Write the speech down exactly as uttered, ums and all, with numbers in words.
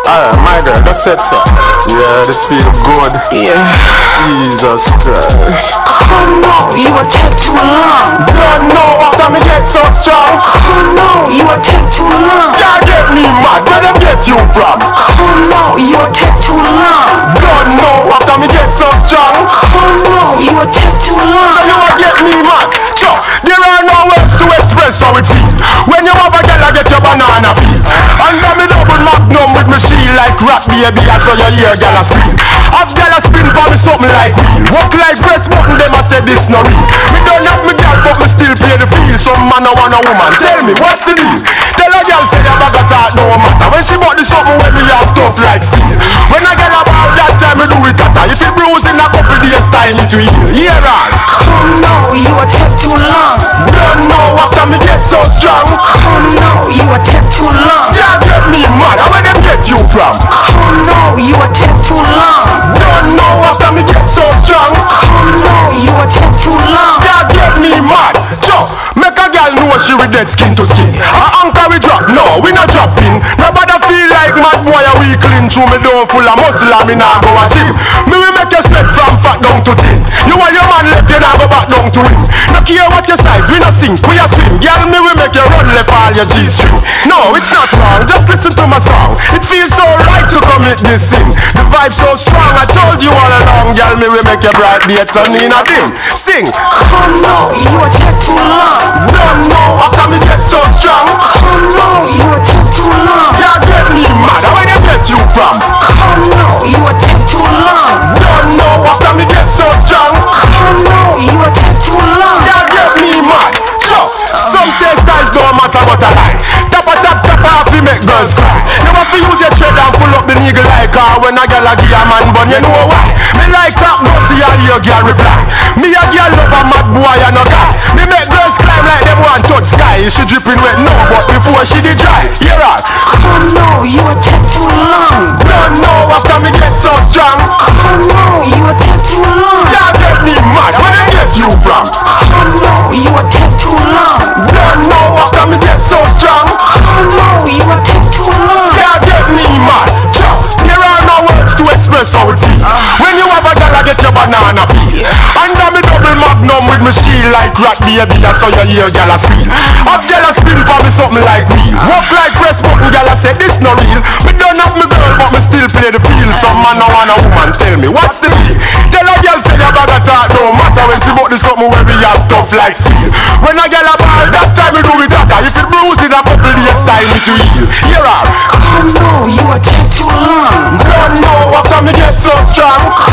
Alright, my girl, just said so. Yeah, this feel good. Yeah. Jesus Christ. Oh no, you a take too long. Don't know after me get so strong. Oh no, you a take too long. Can't get me mad, where them get you from? Oh no, you a take too long. Don't know after me get so strong. Oh no, you a take too long. So you a get me mad. Sure, there are no words to express how it feel. When you have a girl, I get your banana peel. Under me double magnum with me shield like rap baby, I saw your ear girl a scream. Have girl a spin for me something like wheel. Walk like press button, them a say this no real. Me don't have me girl, but me still pay the feel. Some man a want a woman, tell me what's the deal? Tell a girl say you bag a talk no matter. When she bought the something when me have tough like steel. When I get about that time me do it hotter. If it bruise in a couple days time it will heal. Hear her. Oh no, you a take too long. Don't know after me get so strong. Oh no, you a take too long. Can't get me mad, where them get you from? Oh no, you a take too long. Don't know after me get so strong. Oh no, you a take too long. Can't get me mad. Joe, make a girl know she with dead skin to skin. Her anchor we drop, no, we not dropping. Nobody feel like mad boy a weakling. Through me down full of muscle and me nah go a gym. Me we make you sweat from fat down to thin. You and your man left, you nah go back down to him. No care what your size, we not sing, we a swing. Girl, me we make you run left all your G-string. No, it's not wrong, just listen to my song. It feels so right to commit this sin. The vibe so strong, I told you all along. Girl, me we make your bright day turn in a dim. Sing. Oh no, you a take too long. Don't know after me get so strong. Oh no, you a take too long. Can't get me mad, where they get you from? Oh no, you a take too long. Don't know after me get so strong. Oh no, you a take too long. Can't get me mad. So, some say size don't matter but a lie. Tap a tap tap off we make girls cry. You have to use your tread and pull up the nigga like her. When a girl a give a man bun, you know why? Me like that dirty and your girl reply. Me a girl love a mad boy and a guy. Me make girls climb like them want touch sky. She dripping wet no, but before she did dry. Hear her. Oh no, you a take too long. Don't know after me get so strong. Oh no, you a take too long. Can't get me mad, where they get you from? Oh no, you a take too long. Don't know after me get so strong. Oh no, you a take too long. Can't get me mad. There are no words to express how it feel. When you have a girl, I get your banana peel. Under me double magnum with me shield like rock baby, I saw your ear girl a squeal. Have girl a spin for me something like wheel. Walk like press button, girl I say this no real. Me don't have me girl, but me still play the field. Some man no want a woman, tell me what's the deal? Tell a girl say you bag a talk, no matter when she bought the something where we have tough like steel. When a girl a ball, that time me do it hotter. If it bruise in a couple days time it will heal. Hear her. Oh no, you a take too long. Don't know after me get so strong.